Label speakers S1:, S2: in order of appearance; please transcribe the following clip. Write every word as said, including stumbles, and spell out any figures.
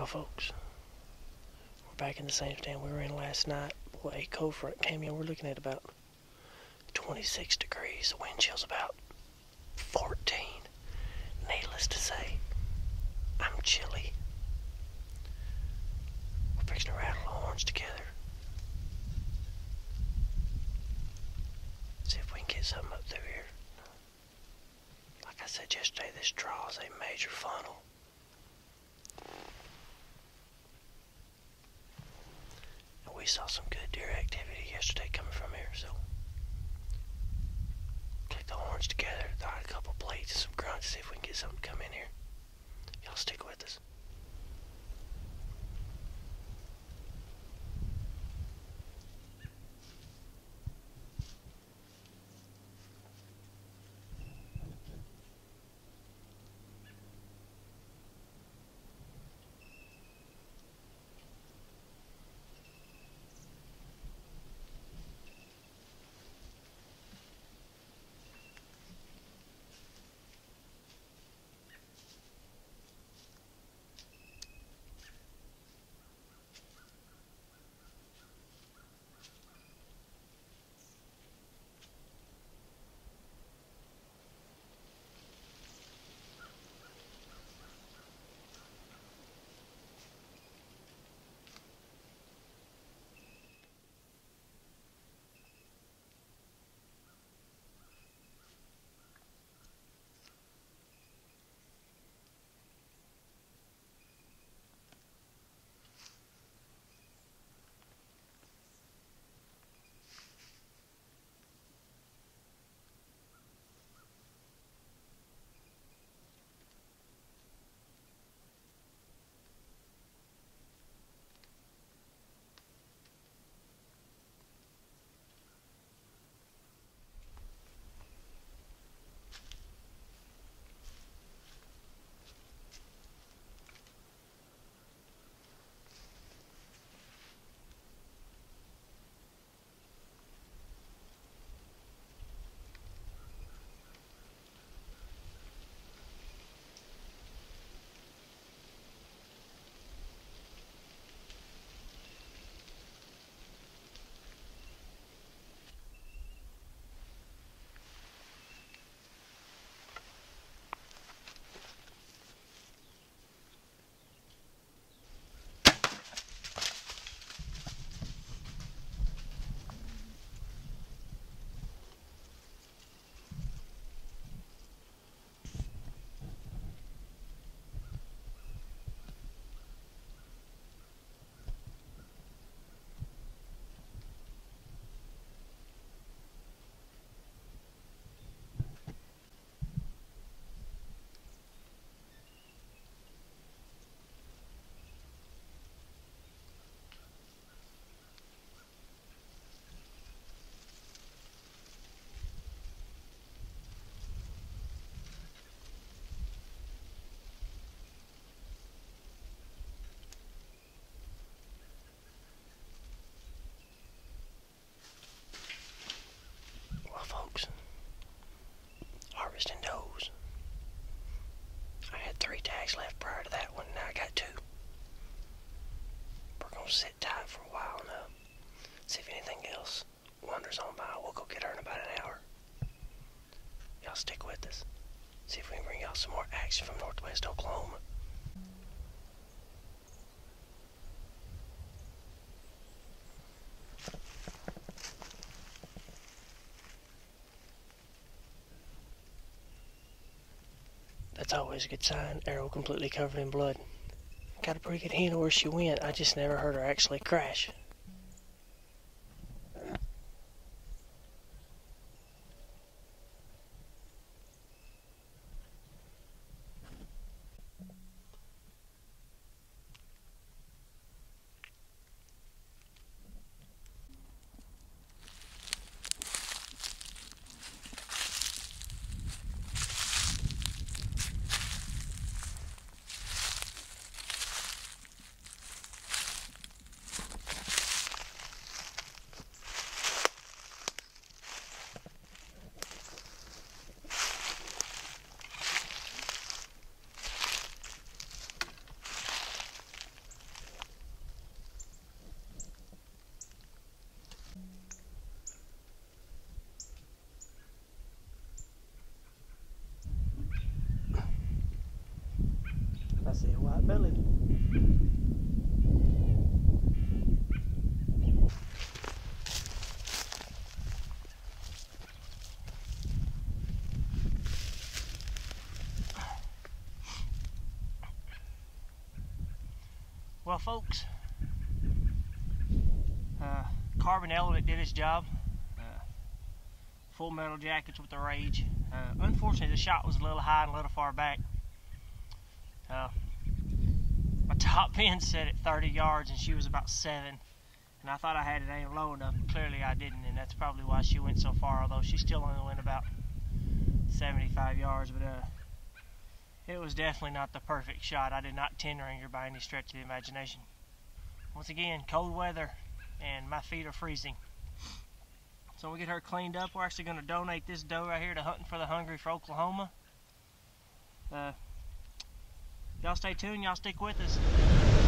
S1: Well, folks, we're back in the same stand we were in last night. Boy, a cold front came in. We're looking at about twenty-six degrees. The wind chill's about fourteen. Needless to say, I'm chilly. We're fixing to rattle the horns together. See if we can get something up through here. Like I said yesterday, this draw is a major funnel. And we saw some good deer activity yesterday coming from here, so click the horns together, thought a couple plates and some grunts, see if we can get something to come in here. Y'all stick with us. Harvesting does. I had three tags left prior to that one, now I got two. We're gonna sit tight for a while now. See if anything else wanders on by. We'll go get her in about an hour. Y'all stick with us. See if we can bring y'all some more action from Northwest Oklahoma. That's always a good sign. Arrow completely covered in blood. Got a pretty good hint of where she went. I just never heard her actually crash. bellied. Well, folks, uh, Carbon Element did its job. Uh, full metal jackets with the Rage. Uh, unfortunately, the shot was a little high and a little far back. Uh, my top pin set at thirty yards and she was about seven. And I thought I had it aimed low enough, but clearly I didn't, and that's probably why she went so far, although she still only went about seventy-five yards. But uh, it was definitely not the perfect shot. I did not ten ring her by any stretch of the imagination. Once again, cold weather, and my feet are freezing. So we'll get her cleaned up. We're actually going to donate this doe right here to Hunting for the Hungry for Oklahoma. Uh, y'all stay tuned. Y'all stick with us.